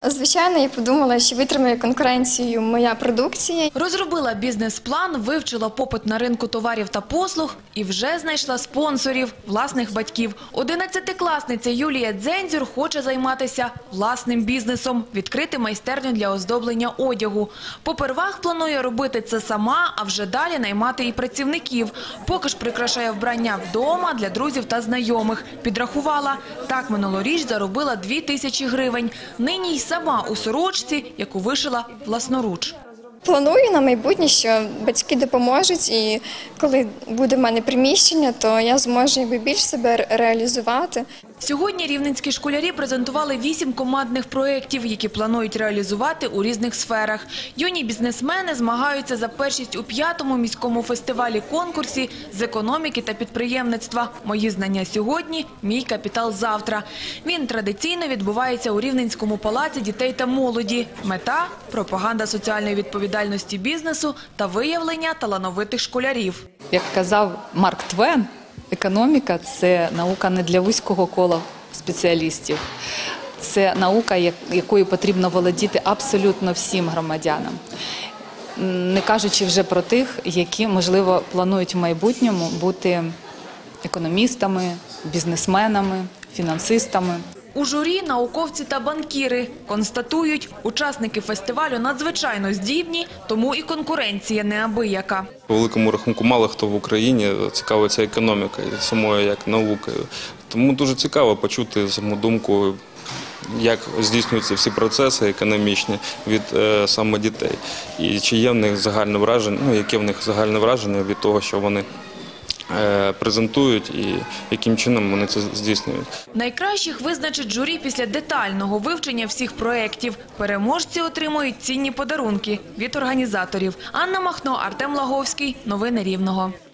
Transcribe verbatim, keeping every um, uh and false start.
Звичайно, я подумала, що витримає конкуренцію моя продукція. Розробила бізнес-план, вивчила попит на ринку товарів та послуг і вже знайшла спонсорів – власних батьків. Одинадцятикласниця Юлія Дзензюр хоче займатися власним бізнесом – відкрити майстерню для оздоблення одягу. Попервах планує робити це сама, а вже далі наймати і працівників. Поки ж прикрашає вбрання вдома для друзів та знайомих. Підрахувала – так минулоріч заробила дві тисячі гривень. Нині й сама у сорочці, яку вишила власноруч. Планую на майбутнє, що батьки допоможуть, і коли буде в мене приміщення, то я зможу якби більш себе реалізувати. Сьогодні рівненські школярі презентували вісім командних проєктів, які планують реалізувати у різних сферах. Юні бізнесмени змагаються за першість у п'ятому міському фестивалі-конкурсі з економіки та підприємництва «Мої знання сьогодні, мій капітал завтра». Він традиційно відбувається у Рівненському палаці дітей та молоді. Мета – пропаганда соціальної відповідальності бізнесу та виявлення талановитих школярів. Як казав Марк Твен, економіка – це наука не для вузького кола спеціалістів. Це наука, якою потрібно володіти абсолютно всім громадянам. Не кажучи вже про тих, які, можливо, планують в майбутньому бути економістами, бізнесменами, фінансистами. У журі науковці та банкіри. Констатують, учасники фестивалю надзвичайно здібні, тому і конкуренція неабияка. По великому рахунку мало хто в Україні цікавиться економікою, самою як наукою. Тому дуже цікаво почути саму думку, як здійснюються всі процеси економічні від е, саме дітей. І чи є в них загальне враження, ну, яке в них загальне враження від того, що вони презентують і яким чином вони це здійснюють. Найкращих визначить журі після детального вивчення всіх проєктів. Переможці отримують цінні подарунки від організаторів. Анна Махно, Артем Лаговський. Новини Рівного.